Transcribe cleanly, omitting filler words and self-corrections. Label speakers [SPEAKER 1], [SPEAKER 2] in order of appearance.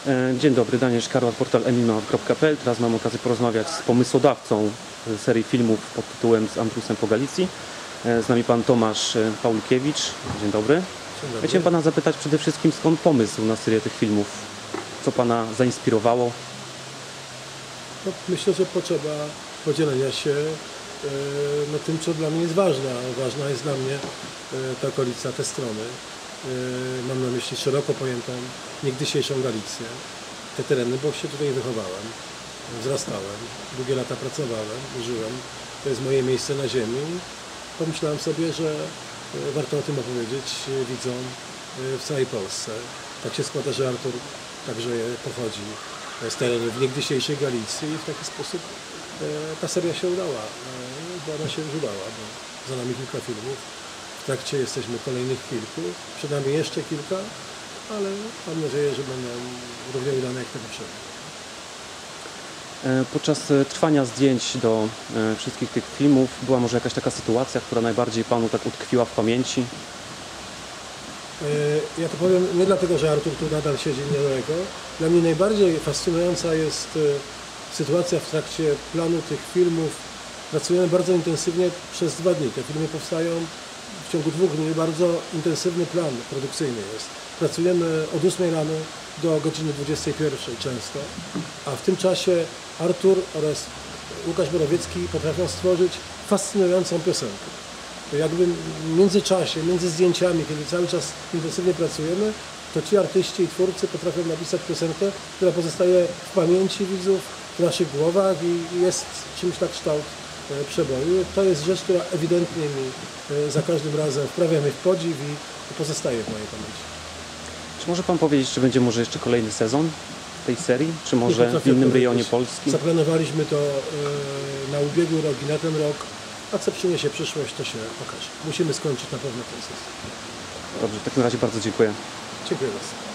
[SPEAKER 1] Dzień dobry, Daniel Szkarła, portal enigma.pl. Teraz mam okazję porozmawiać z pomysłodawcą serii filmów pod tytułem Z Andrusem po Galicji. Z nami pan Tomasz Paulkiewicz. Dzień dobry. Chciałem pana zapytać przede wszystkim, skąd pomysł na serię tych filmów? Co pana zainspirowało?
[SPEAKER 2] No, myślę, że potrzeba podzielenia się tym, co dla mnie jest ważne. Ważna jest dla mnie ta okolica, te strony. Mam na myśli szeroko pojętą niegdysiejszą Galicję, te tereny, bo się tutaj wychowałem, wzrastałem, długie lata pracowałem, żyłem. To jest moje miejsce na ziemi. Pomyślałem sobie, że warto o tym opowiedzieć widzom w całej Polsce. Tak się składa, że Artur także pochodzi z terenów niegdysiejszej Galicji i w taki sposób ta seria się udała, bo ona się już udała, bo za nami kilka filmów. W trakcie jesteśmy kolejnych kilku, przed nami jeszcze kilka, ale mam nadzieję, że będą równie udane jak te poprzednie.
[SPEAKER 1] Podczas trwania zdjęć do wszystkich tych filmów była może jakaś taka sytuacja, która najbardziej panu tak utkwiła w pamięci?
[SPEAKER 2] Ja to powiem nie dlatego, że Artur tu nadal siedzi niedaleko. Dla mnie najbardziej fascynująca jest sytuacja w trakcie planu tych filmów. Pracujemy bardzo intensywnie przez 2 dni. Te filmy powstają w ciągu 2 dni. Bardzo intensywny plan produkcyjny jest. Pracujemy od 8 rano do godziny 21 często, a w tym czasie Artur oraz Łukasz Borowiecki potrafią stworzyć fascynującą piosenkę. To jakby w międzyczasie, między zdjęciami, kiedy cały czas intensywnie pracujemy, to ci artyści i twórcy potrafią napisać piosenkę, która pozostaje w pamięci widzów, w naszych głowach i jest czymś na kształt przeboju. To jest rzecz, która ewidentnie mi za każdym razem wprawia mnie w podziw i pozostaje w mojej pamięci.
[SPEAKER 1] Czy może pan powiedzieć, czy będzie może jeszcze kolejny sezon tej serii? Czy może w innym rejonie Polski?
[SPEAKER 2] Zaplanowaliśmy to na ubiegły rok i na ten rok, a co przyniesie przyszłość, to się okaże. Musimy skończyć na pewno ten sezon.
[SPEAKER 1] Dobrze, w takim razie bardzo dziękuję.
[SPEAKER 2] Dziękuję bardzo.